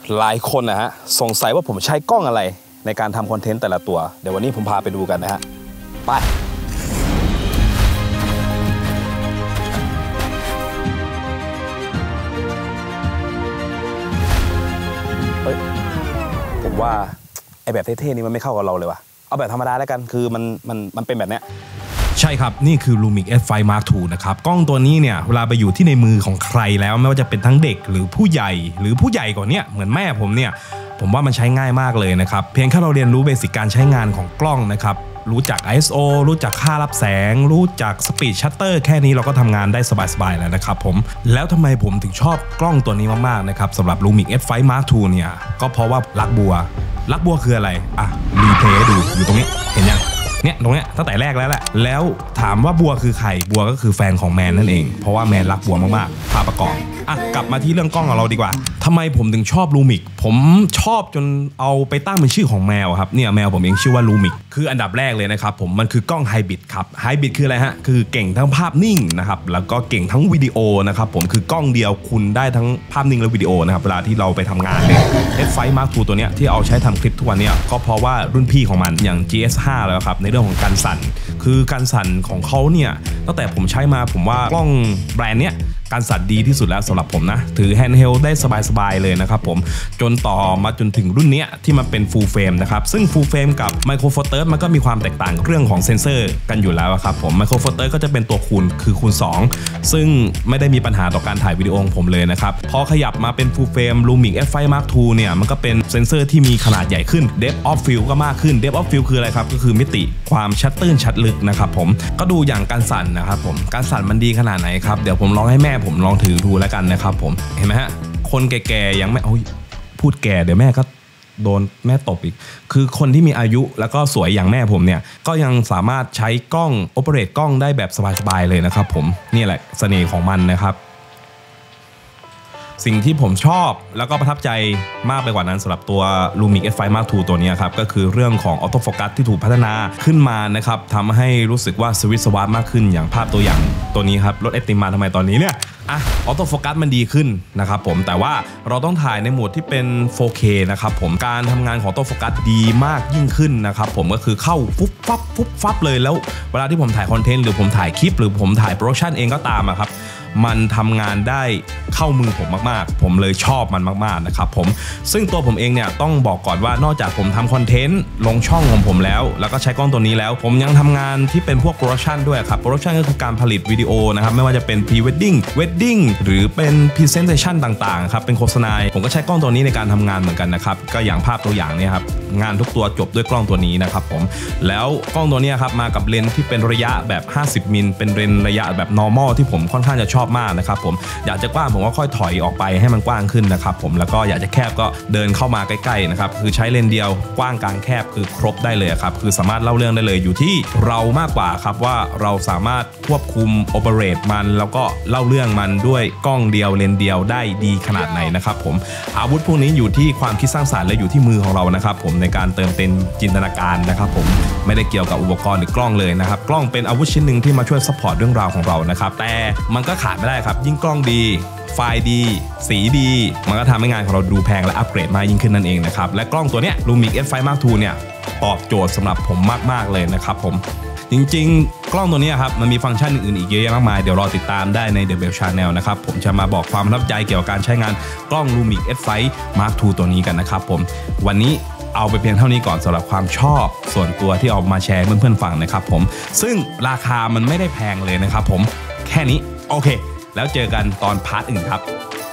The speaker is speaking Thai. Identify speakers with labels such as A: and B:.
A: หลายคนนะฮะสงสัยว่าผมใช้กล้องอะไรในการทำคอนเทนต์แต่ละตัวเดี๋ยววันนี้ผมพาไปดูกันนะฮะไปผมว่าไอแบบเท่ๆนี่มันไม่เข้ากับเราเลยว่ะเอาแบบธรรมดาแล้วกันคือมันเป็นแบบเนี้ย
B: ใช่ครับนี่คือ Lumix S5 Mark II นะครับกล้องตัวนี้เนี่ยเวลาไปอยู่ที่ในมือของใครแล้วไม่ว่าจะเป็นทั้งเด็กหรือผู้ใหญ่หรือผู้ใหญ่กว่านี้เหมือนแม่ผมว่ามันใช้ง่ายมากเลยนะครับเพียงแค่เราเรียนรู้เบสิกการใช้งานของกล้องนะครับรู้จัก ISO รู้จักค่ารับแสงรู้จัก Speed Shutter แค่นี้เราก็ทำงานได้สบายๆแล้วนะครับผมแล้วทำไมผมถึงชอบกล้องตัวนี้มากๆนะครับสำหรับ Lumix S5 Mark II เนี่ยก็เพราะว่ารักบัวคืออะไรรีเพลย์ดูอยู่ตรงนี้เห็นยังเนี่ยตรงเนี้ยตั้งแต่แรกแล้วแหละแล้วถามว่าบัวคือใครบัวก็คือแฟนของแมนนั่นเองเพราะว่าแมนรักบัวมากๆภาพประกอบกลับมาที่เรื่องกล้องของเราดีกว่าทำไมผมถึงชอบ Lumix ผมชอบจนเอาไปตั้งเป็นชื่อของแมวครับเนี่ยแมวผมเองชื่อว่า Lumix คืออันดับแรกเลยนะครับผมมันคือกล้องไฮบริดครับไฮบริดคืออะไรฮะคือเก่งทั้งภาพนิ่งนะครับแล้วก็เก่งทั้งวิดีโอนะครับผมคือกล้องเดียวคุณได้ทั้งภาพนิ่งและวิดีโอนะครับเวลาที่เราไปทำงานเนี่ย S5 Mark II ตัวเนี้ยที่เอาใช้ทำคลิปทุกวันเนี่ยก็เพราะว่ารุ่นพี่ของมันอย่าง GS5 แล้วครับในเรื่องของการสั่นคือการสั่นของเขาเนี่ยตั้งแต่ผมใช้มาผมว่ากล้องแบรนด์เนี้ยการสั่นดีที่สุดแล้วสำหรับผมนะถือแฮนด์เฮลได้สบายๆเลยนะครับผมจนต่อมาจนถึงรุ่นนี้ที่มันเป็นฟูลเฟรมนะครับซึ่งฟูลเฟรมกับไมโครโฟเตอร์มันก็มีความแตกต่างเรื่องของเซนเซอร์กันอยู่แล้วครับผมไมโครโฟเตอร์ก็จะเป็นตัวคูณคือคูณ2ซึ่งไม่ได้มีปัญหาต่อการถ่ายวิดีโอของผมเลยนะครับพอขยับมาเป็นฟูลเฟรม Lumix S5 Mark II เนี่ยมันก็เป็นเซนเซอร์ที่มีขนาดใหญ่ขึ้น Depth of Field ก็มากขึ้น Depth of Field คืออะไรครับก็คือมิติความชัดตื้นชัดลึกนะครับผมก็ดูอย่างการสั่นนะครับผมการสั่นมันดีขนาดไหนครับเดี๋ยวผมลองให้แม่ผมลองถือดูแล้วกันนะครับผมเห็นไหมฮะคนแก่ๆยังไม่พูดแก่เดี๋ยวแม่ก็โดนแม่ตบอีกคือคนที่มีอายุแล้วก็สวยอย่างแม่ผมเนี่ยก็ยังสามารถใช้กล้องโอเปเรตกล้องได้แบบสบายๆเลยนะครับผมนี่แหละเสน่ห์ของมันนะครับสิ่งที่ผมชอบแล้วก็ประทับใจมากไปกว่านั้นสำหรับตัว Lumix S5 Mark II ตัวนี้ครับก็คือเรื่องของออโต้โฟกัสที่ถูกพัฒนาขึ้นมานะครับทำให้รู้สึกว่าสวิตช์สวัสดมากขึ้นอย่างภาพตัวอย่างตัวนี้ครับรถไอติมมาทำไมตอนนี้เนี่ยออโต้โฟกัสมันดีขึ้นนะครับผมแต่ว่าเราต้องถ่ายในโหมดที่เป็น 4K นะครับผมการทำงานของออโต้โฟกัสดีมากยิ่งขึ้นนะครับผมก็คือเข้าฟุบฟับเลยแล้วเวลาที่ผมถ่ายคอนเทนต์หรือผมถ่ายคลิปหรือผมถ่ายโปรดักชันเองก็ตามครับมันทำงานได้เข้ามือผมมากๆผมเลยชอบมันมากๆนะครับผมซึ่งตัวผมเองเนี่ยต้องบอกก่อนว่านอกจากผมทำคอนเทนต์ลงช่องของผมแล้วก็ใช้กล้องตัวนี้แล้วผมยังทำงานที่เป็นพวกโปรดักชันด้วยครับโปรดักชันก็คือการผลิตวิดีโอนะครับไม่ว่าจะเป็น Pre-Wedding Wedding หรือเป็น Presentation ต่างๆครับเป็นโฆษณาผมก็ใช้กล้องตัวนี้ในการทำงานเหมือนกันนะครับก็อย่างภาพตัวอย่างเนี่ยครับงานทุกตัวจบด้วยกล้องตัวนี้นะครับผมแล้วกล้องตัวนี้ครับมากับเลนส์ที่เป็นระยะแบบ50มิลเป็นเลนส์ระยะแบบ normal ที่ผมค่อนข้างจะชอบมากนะครับผมอยากจะกว้างผมก็ค่อยถอยออกไปให้มันกว้างขึ้นนะครับผมแล้วก็อยากจะแคบก็เดินเข้ามาใกล้ๆนะครับคือใช้เลนส์เดียวกว้างกลางแคบคือครบได้เลยครับคือสามารถเล่าเรื่องได้เลยอยู่ที่เรามากกว่าครับว่าเราสามารถควบคุมโอเปเรตมันแล้วก็เล่าเรื่องมันด้วยกล้องเดียวเลนส์เดียวได้ดีขนาดไหนนะครับผมอาวุธพวกนี้อยู่ที่ความคิดสร้างสรรค์และอยู่ที่มือของเรานะครับผมในการเติมเต็มจินตนาการนะครับผมไม่ได้เกี่ยวกับอุปกรณ์หรือกล้องเลยนะครับกล้องเป็นอาวุธชิ้นหนึ่งที่มาช่วยซัพพอร์ตเรื่องราวของเรานะครับแต่มันก็ขาดไม่ได้ครับยิ่งกล้องดีไฟล์ดีสีดีมันก็ทำให้งานของเราดูแพงและอัปเกรดมากยิ่งขึ้นนั่นเองนะครับและกล้องตัวเนี้ย Lumix S5 Mark II เนี่ยตอบโจทย์สำหรับผมมากๆเลยนะครับผมจริงๆกล้องตัวนี้ครับมันมีฟังก์ชันอื่นๆอีกเยอะแยะมากมายเดี๋ยวรอติดตามได้ใน The Bell Channel นะครับผมจะมาบอกความประทับใจเกี่ยวกับการใช้งานกล้อง Lumix S5 Mark II ตัวนี้กันนะครับผมวันนี้เอาไปเพียงเท่านี้ก่อนสำหรับความชอบส่วนตัวที่เอามาแชร์เพื่อนๆฟังนะครับผมซึ่งราคามันไม่ได้แพงเลยนะครับผมแค่นี้โอเคแล้วเจอกันตอนพาร์ทอื่นครับ